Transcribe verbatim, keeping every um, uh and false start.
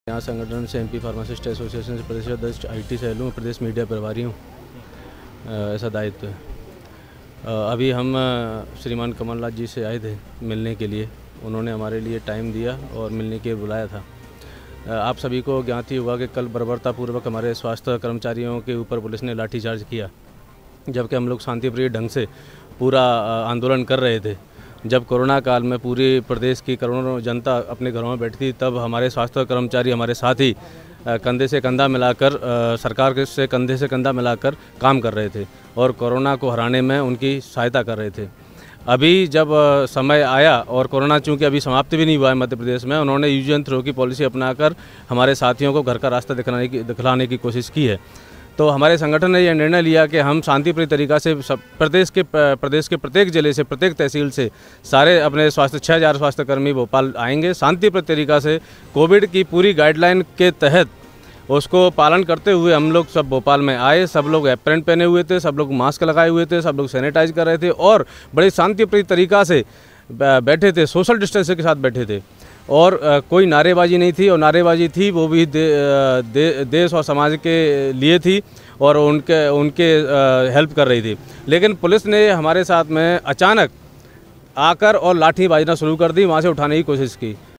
यहाँ संगठन से एमपी फार्मासिस्ट एसोसिएशन से प्रदेश अध्यक्ष आईटी सेल हूँ, प्रदेश मीडिया प्रभारी हूँ। ऐसा दायित्व है। अभी हम श्रीमान कमलनाथ जी से आए थे मिलने के लिए। उन्होंने हमारे लिए टाइम दिया और मिलने के लिए बुलाया था। आप सभी को ज्ञात ही होगा कि कल बर्बरतापूर्वक हमारे स्वास्थ्य कर्मचारियों के ऊपर पुलिस ने लाठीचार्ज किया, जबकि हम लोग शांतिप्रिय ढंग से पूरा आंदोलन कर रहे थे। जब कोरोना काल में पूरे प्रदेश की करोड़ों जनता अपने घरों में बैठी थी, तब हमारे स्वास्थ्य कर्मचारी हमारे साथ ही कंधे से कंधा मिलाकर सरकार से कंधे से कंधा मिलाकर काम कर रहे थे और कोरोना को हराने में उनकी सहायता कर रहे थे। अभी जब समय आया और कोरोना चूँकि अभी समाप्त भी नहीं हुआ है मध्य प्रदेश में, उन्होंने यूज एंड थ्रो की पॉलिसी अपनाकर हमारे साथियों को घर का रास्ता दिखलाने की दिखलाने की कोशिश की है। तो हमारे संगठन ने यह निर्णय लिया कि हम शांतिप्रिय तरीक़ा से सब प्रदेश के प्रदेश के प्रत्येक जिले से, प्रत्येक तहसील से सारे अपने स्वास्थ्य छः हज़ार स्वास्थ्यकर्मी भोपाल आएंगे। शांतिप्रिय तरीक़ा से कोविड की पूरी गाइडलाइन के तहत उसको पालन करते हुए हम लोग सब भोपाल में आए। सब लोग एप्रन पहने हुए थे, सब लोग मास्क लगाए हुए थे, सब लोग सैनिटाइज कर रहे थे और बड़े शांतिप्रिय तरीक़ा से बैठे थे, सोशल डिस्टेंसिंग के साथ बैठे थे और कोई नारेबाजी नहीं थी। और नारेबाजी थी वो भी दे, दे, देश और समाज के लिए थी और उनके उनके हेल्प कर रही थी। लेकिन पुलिस ने हमारे साथ में अचानक आकर और लाठी बाजना शुरू कर दी, वहाँ से उठाने की कोशिश की।